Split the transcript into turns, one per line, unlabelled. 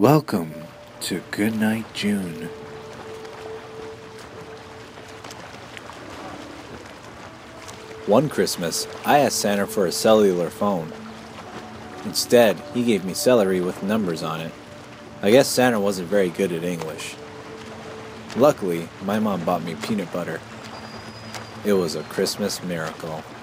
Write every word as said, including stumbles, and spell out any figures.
Welcome to Goodnight Joon.
One Christmas, I asked Santa for a cellular phone. Instead, he gave me celery with numbers on it. I guess Santa wasn't very good at English. Luckily, my mom bought me peanut butter. It was a Christmas miracle.